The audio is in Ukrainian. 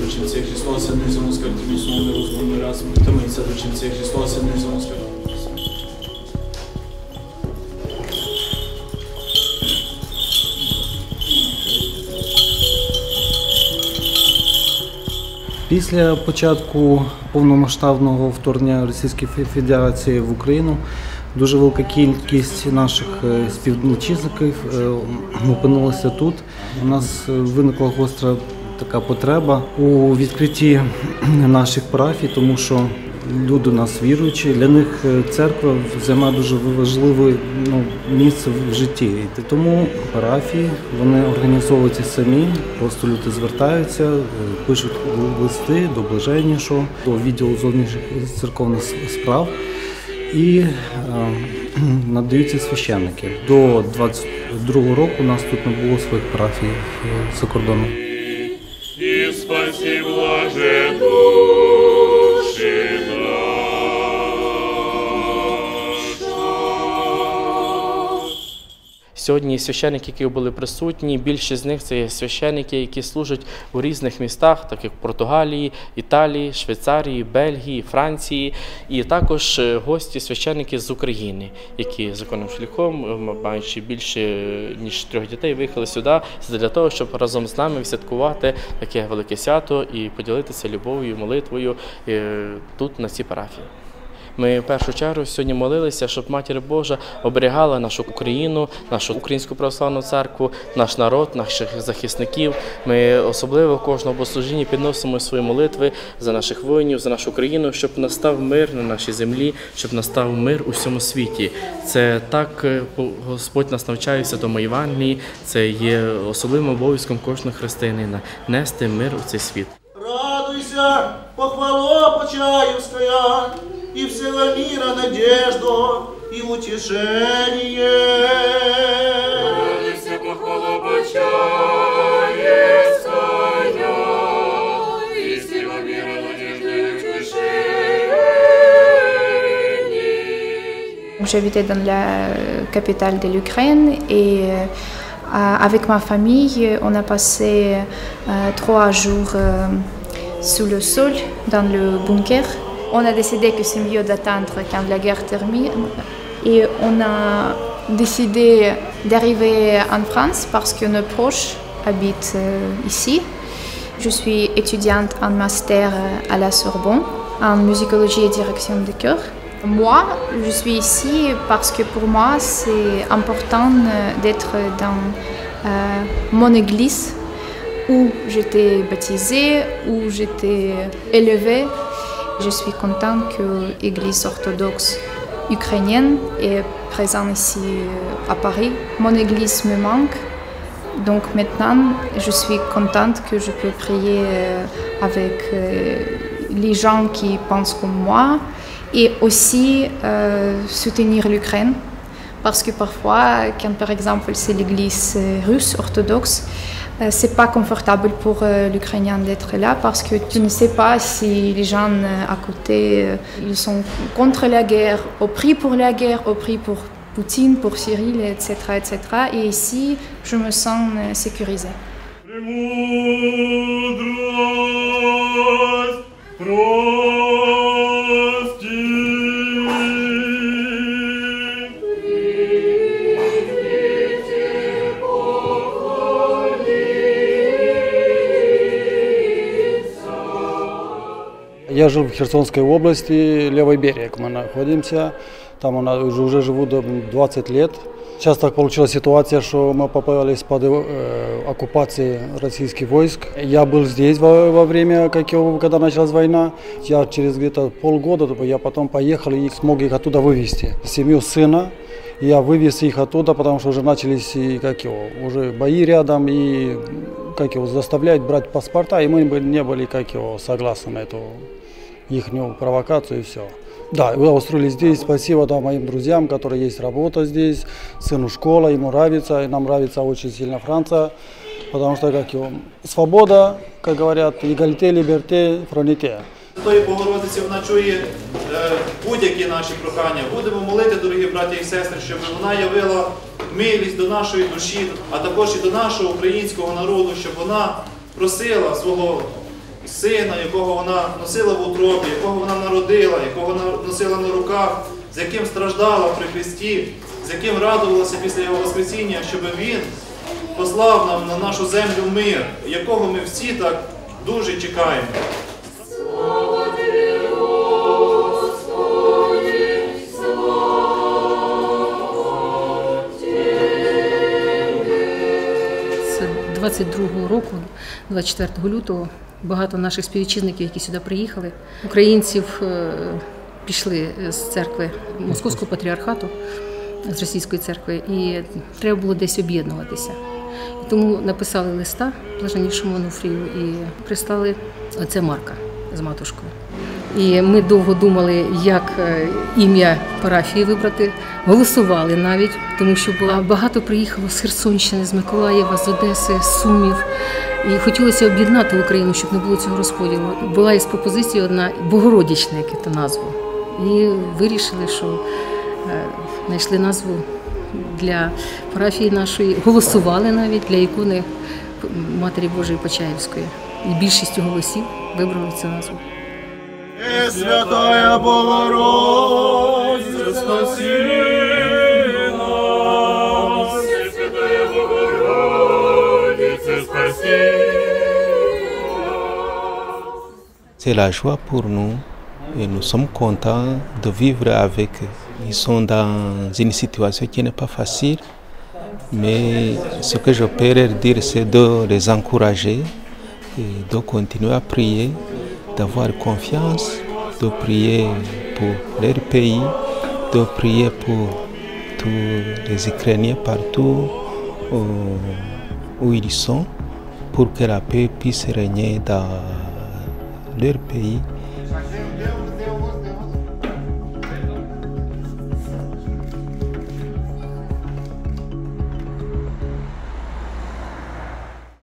зручим цих Христос, не зону скарти, міцно не розумний раз, тамиться зручим цих Христос, не зону скарти. Після початку повномасштабного вторгнення Російської Федерації в Україну дуже велика кількість наших співвітчизників опинилася тут. У нас виникла гостра така потреба у відкритті наших парафій, тому що люди у нас віруючі, для них церква займає дуже важливе місце в житті. І тому парафії, вони організовуються самі, просто люди звертаються, пишуть листи до блаженнішого, до відділу зовнішніх церковних справ і надаються священники. До 22-го року у нас тут не було своїх парафій за кордоном. І спаси блаже душі. Сьогодні священники, які були присутні, більшість з них це є священики, які служать у різних містах, таких як Португалії, Італії, Швейцарії, Бельгії, Франції. І також гості священики з України, які законним шляхом, маючи більше ніж 3 дітей, виїхали сюди для того, щоб разом з нами святкувати таке велике свято і поділитися любов'ю, молитвою тут, на цій парафії. Ми в першу чергу сьогодні молилися, щоб Матір Божа оберігала нашу Україну, нашу Українську православну церкву, наш народ, наших захисників. Ми особливо в кожному богослужінні підносимо свої молитви за наших воїнів, за нашу країну, щоб настав мир на нашій землі, щоб настав мир у всьому світі. Це так Господь нас навчає в Святому Євангелії, це є особливим обов'язком кожного християнина – нести мир у цей світ. Радуйся, похвало Почаевская, и всего мира надежду и утешение. Радуйся, похвало Почаевская, и всего мира надежду и утешение. J'habitais dans la capitale de l'Ukraine et avec ma famille, on a passé 3 jours sous le sol dans le bunker. On a décidé que c'est mieux d'attendre quand la guerre termine et on a décidé d'arriver en France parce que nos proches habitent ici. Je suis étudiante en master à la Sorbonne en musicologie et direction de chœur. Moi, je suis ici parce que pour moi c'est important d'être dans mon église où j'étais baptisée, où j'étais élevée. Je suis contente que l'Église orthodoxe ukrainienne est présente ici à Paris. Mon église me manque, donc maintenant je suis contente que je peux prier avec les gens qui pensent comme moi et aussi soutenir l'Ukraine. Parce que parfois, quand par exemple c'est l'église russe orthodoxe, c'est pas confortable pour l'Ukrainien d'être là parce que tu ne sais pas si les gens à côté ils sont contre la guerre, au prix pour la guerre, au prix pour Poutine, pour Cyril, etc., etc. Et ici, je me sens sécurisée. Я жил в Херсонской области, левый берег мы находимся, там уже живу 20 лет. Сейчас так получилась ситуация, что мы попались под оккупацией российских войск. Я был здесь во время, когда началась война. Я через где-то полгода, я потом поехал и смог их оттуда вывести. Семью сына, я вывез их оттуда, потому что уже начались уже бои рядом и заставлять брать паспорта, и мы не были согласны на эту их провокацию и все. Да, мы устроились здесь. Спасибо моим друзьям, которые есть работа здесь. Сыну школа, ему нравится, и нам нравится очень сильно Франция, потому что свобода, как говорят, эгалите, либерте, фроните. Святої Богородиці вона чує будь-які наші прохання. Будемо молити, дорогі браті і сестри, щоб вона явила милість до нашої душі, а також і до нашого українського народу, щоб вона просила свого сина, якого вона носила в утробі, якого вона народила, якого вона носила на руках, з яким страждала при Христі, з яким радувалася після Його Воскресіння, щоб Він послав нам на нашу землю мир, якого ми всі так дуже чекаємо. З 22-го року, 24 лютого, багато наших співвітчизників, які сюди приїхали, українців пішли з церкви Московського патріархату, з російської церкви, і треба було десь об'єднуватися. І тому написали листа Блаженнішому Онуфрію і прислали отця Марка з матушкою. І ми довго думали, як ім'я парафії вибрати. Голосували навіть, тому що багато приїхало з Херсонщини, з Миколаєва, з Одеси, з Сумів. І хотілося об'єднати Україну, щоб не було цього розподілу. Була із пропозиції одна Богородична, яке то назву. І вирішили, що знайшли назву для парафії нашої. Голосували навіть для ікони Матері Божої Почаївської. І більшістю голосів вибрали цю назву. Святая Богородица, спаси нас! Святая Богородица, спаси нас! C'est la joie pour nous et nous sommes contents de vivre avec eux. Ils sont dans une situation qui n'est pas facile, mais ce que je peux leur dire, c'est de les encourager et de continuer à prier, d'avoir confiance, de prier pour leur pays, de prier pour tous les Ukrainiens partout où ils sont, pour que la paix puisse régner dans leur pays.